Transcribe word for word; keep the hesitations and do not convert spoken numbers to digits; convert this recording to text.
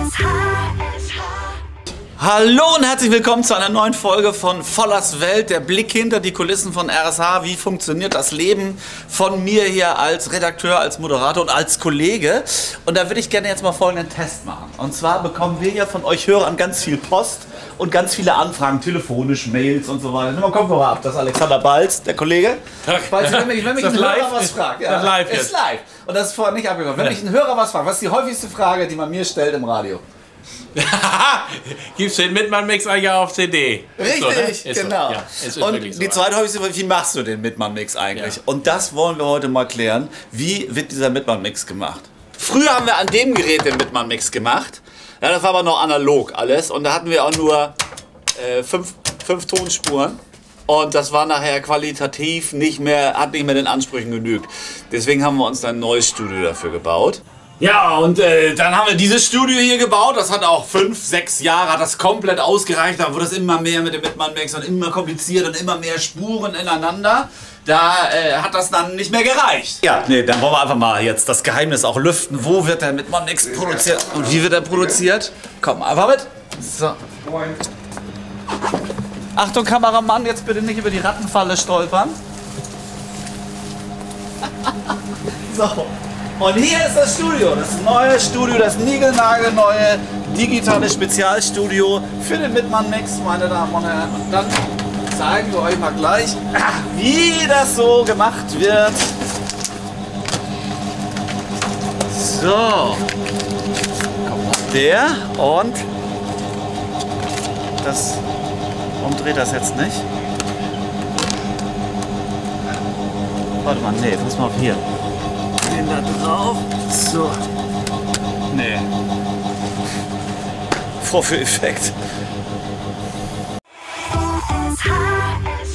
Hallo und herzlich willkommen zu einer neuen Folge von Vollers Welt, der Blick hinter die Kulissen von R S H. Wie funktioniert das Leben von mir hier als Redakteur, als Moderator und als Kollege? Und da würde ich gerne jetzt mal folgenden Test machen. Und zwar bekommen wir ja von euch Hörern ganz viel Post und ganz viele Anfragen, telefonisch, Mails und so weiter. Nimm mal Kopfhörer ab, das ist Alexander Balz, der Kollege. Balz, wenn mich, wenn mich ein Hörer was fragt, ja, das live ist live. Und das ist vorher nicht abgekommen. Wenn mich ein Hörer was fragt, was ist die häufigste Frage, die man mir stellt im Radio? Gibst du den Mitmann-Mix eigentlich auf C D? Richtig, so, ne? ist genau. So. Ja, ist und so. die zweithäufigste Frage, wie machst du den Mitmann-Mix eigentlich? Ja. Und das wollen wir heute mal klären. Wie wird dieser Mitmann-Mix gemacht? Früher haben wir an dem Gerät den Mitmann-Mix gemacht. Ja, das war aber noch analog alles. Und da hatten wir auch nur äh, fünf, fünf Tonspuren. Und das war nachher qualitativ nicht mehr, hat nicht mehr den Ansprüchen genügt. Deswegen haben wir uns dann ein neues Studio dafür gebaut. Ja, und äh, dann haben wir dieses Studio hier gebaut. Das hat auch fünf, sechs Jahre, hat das komplett ausgereicht. Da wurde es immer mehr mit dem Mitmann-Mix und immer kompliziert und immer mehr Spuren ineinander. Da äh, hat das dann nicht mehr gereicht. Ja, nee, dann wollen wir einfach mal jetzt das Geheimnis auch lüften. Wo wird der Mitmann-Mix produziert und wie wird er produziert? Komm, einfach mit. So. Moin. Achtung, Kameramann, jetzt bitte nicht über die Rattenfalle stolpern. So. Und hier ist das Studio, das neue Studio, das niegelnagelneue digitale Spezialstudio für den Mitmann-Mix, meine Damen und Herren. Und dann zeigen wir euch mal gleich, wie das so gemacht wird. So, kommt noch der und das umdreht das jetzt nicht. Warte mal, nee, pass mal auf hier. Den da drauf. So. Nee. Vorführeffekt.